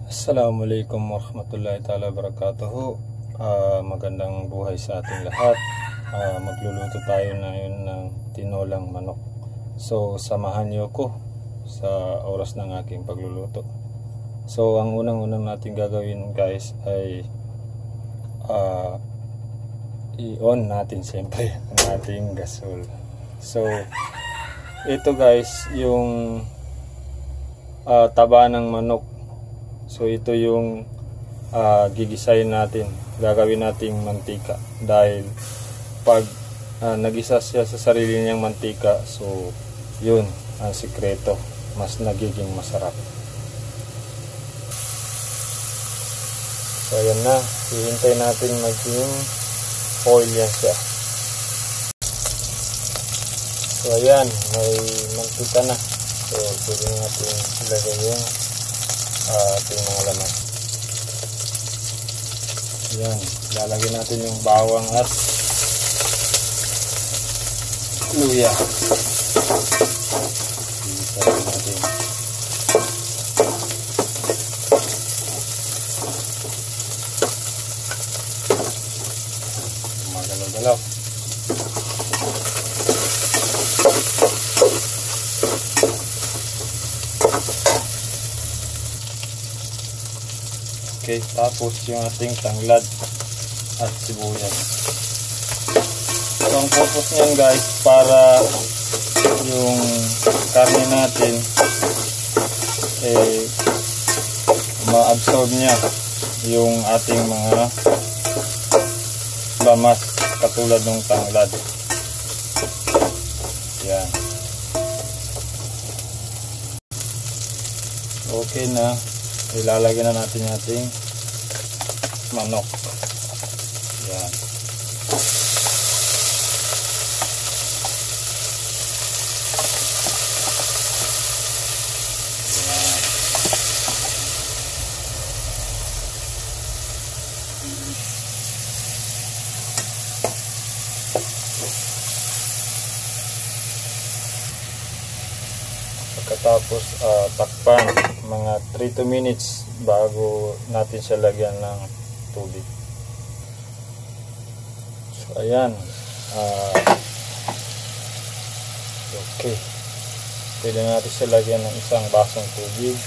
Assalamualaikum warahmatullahi ta'ala wabarakatuh. Magandang buhay sa ating lahat. Magluluto tayo ngayon ng tinolang manok. So samahan niyo ko sa oras ng aking pagluluto. So ang unang natin gagawin guys ay i-on natin siyempre ang ating gasol. So ito guys yung taba ng manok. So ito yung gigisayin natin, gagawin nating mantika dahil pag nagisa siya sa sarili niyang mantika, so yun ang sikreto, mas nagiging masarap. So ayan na, hihintay natin maging oil yan siya. So ayan, may mantika na, so pwede natin ilagay yung ating mga laman. Yan, lalagyan natin yung bawang at luya. Isayin natin. Magalaw-galaw. Okay, tapos yung ating tanglad at sibuyas. So ang purpose niyan guys, para yung karne natin ma-absorb niya yung ating mga lamas katulad ng tanglad. Yan. Okay na. Ilalagyan na natin ating manok. Yan. Pagkatapos takpan mga 3 to minutes bago natin siya lagyan ng tubig. So ayan, okay, pwede natin siya lagyan ng isang basong tubig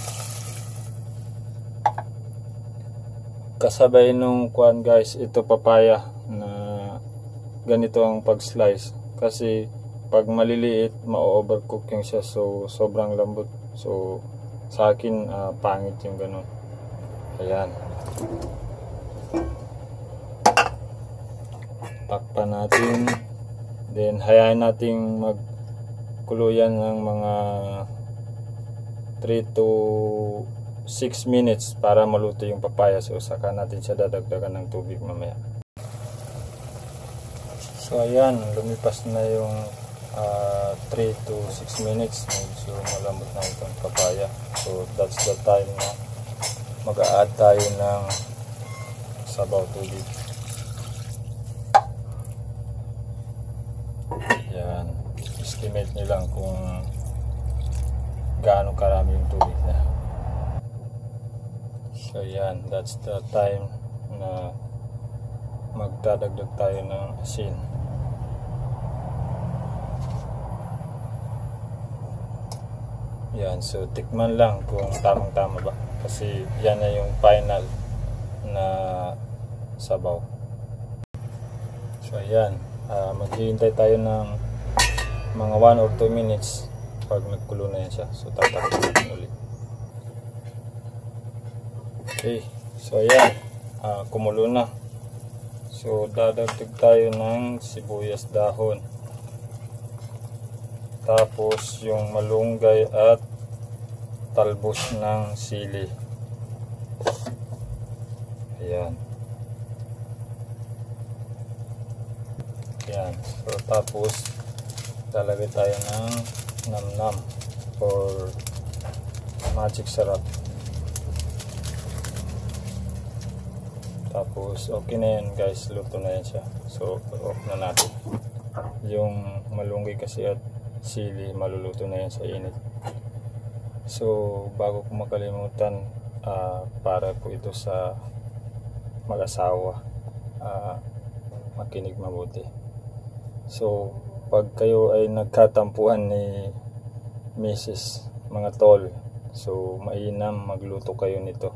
kasabay nung kuan guys, ito papaya na ganito ang pag slice, kasi pag maliliit ma-overcook yung siya, so sobrang lambot. So sa akin pangit yung ganun. Ayan, takpan natin, then hayaan natin magkuluyan ng mga 3 to 6 minutes para maluto yung papaya. So saka natin siya dadagdagan ng tubig mamaya. So ayan, lumipas na yung 3 to 6 minutes, medyo malambot na itong papaya. So that's the time na mag-a-add tayo ng sabaw tubig. Yan, estimate nyo lang kung gaano karami yung tubig na. So yan, that's the time na magdadagdag tayo ng asin. Yan, so tikman lang kung tamang-tama ba, kasi yan na yung final na sabaw. So ayan, maghihintay tayo ng mga 1 or 2 minutes pag nagkulo na yan siya. So tatakpan natin ulit. Okay, so ayan, kumulo na. So dadagdag tayo ng sibuyas dahon, tapos yung malunggay at talbos ng sili. Ayan. Ayan. So tapos lalagay tayo ng namnam or magic sarap. Tapos okay na yan guys, luto na yan siya. So off na natin. Yung malunggay kasi at sili maluluto na yan sa init. So bago ko makalimutan, para po ito sa mag-asawa. Makinig mabuti. So pag kayo ay nagkatampuhan ni Mrs. mga tol, so mainam magluto kayo nito.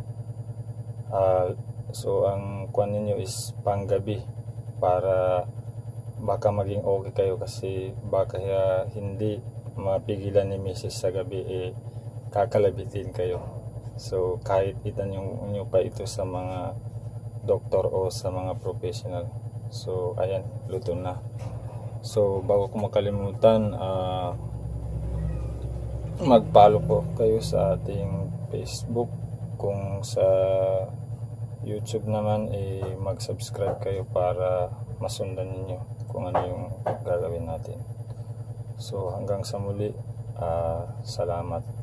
So ang kuan ninyo is panggabi para baka maging okay kayo, kasi baka hindi mapigilan ni Mrs. sa gabi kakalabitin kayo. So kahit itan nyo pa ito sa mga doktor o sa mga professional. So ayan, luto na. So bago ko makalimutan, mag-follow po kayo sa ating Facebook. Kung sa YouTube naman, mag-subscribe kayo para masundan ninyo kung ano yung gagawin natin. So hanggang sa muli, salamat.